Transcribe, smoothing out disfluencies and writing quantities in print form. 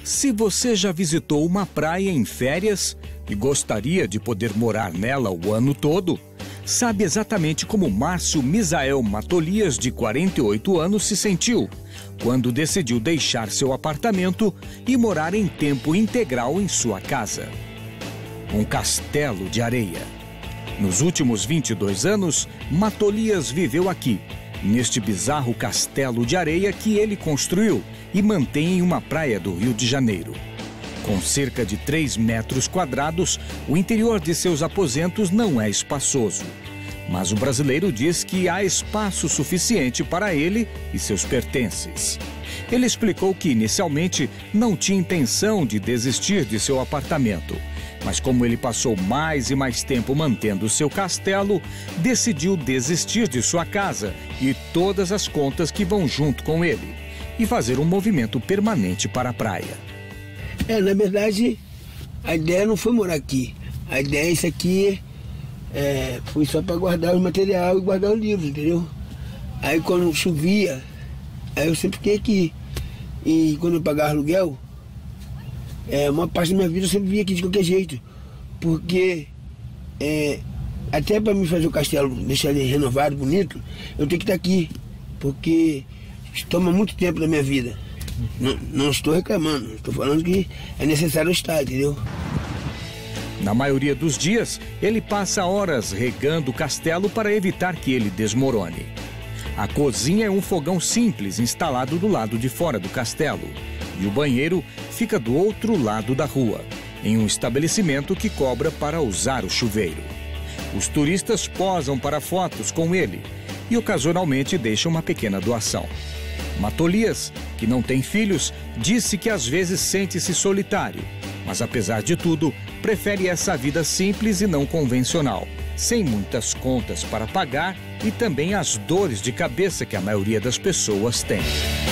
Se você já visitou uma praia em férias e gostaria de poder morar nela o ano todo, sabe exatamente como Márcio Misael Matolias, de 48 anos, se sentiu quando decidiu deixar seu apartamento e morar em tempo integral em sua casa. Um castelo de areia. Nos últimos 22 anos, Matolias viveu aqui, neste bizarro castelo de areia que ele construiu e mantém em uma praia do Rio de Janeiro. Com cerca de 3 metros quadrados, o interior de seus aposentos não é espaçoso. Mas o brasileiro diz que há espaço suficiente para ele e seus pertences. Ele explicou que inicialmente não tinha intenção de desistir de seu apartamento, mas como ele passou mais e mais tempo mantendo seu castelo, decidiu desistir de sua casa e todas as contas que vão junto com ele e fazer um movimento permanente para a praia. Na verdade, a ideia não foi morar aqui. A ideia é isso aqui, foi só para guardar o material e guardar o livro, entendeu? Aí quando chovia, aí eu sempre fiquei aqui. E quando eu pagava aluguel, uma parte da minha vida eu sempre vim aqui de qualquer jeito. Porque até para me fazer o castelo, deixar ele renovado, bonito, eu tenho que estar aqui. Porque toma muito tempo da minha vida. Não estou reclamando, estou falando que é necessário estar, entendeu? Na maioria dos dias, ele passa horas regando o castelo para evitar que ele desmorone. A cozinha é um fogão simples instalado do lado de fora do castelo. E o banheiro fica do outro lado da rua, em um estabelecimento que cobra para usar o chuveiro. Os turistas posam para fotos com ele e ocasionalmente deixam uma pequena doação. Matolias, que não tem filhos, disse que às vezes sente-se solitário, mas apesar de tudo, prefere essa vida simples e não convencional, sem muitas contas para pagar e também as dores de cabeça que a maioria das pessoas tem.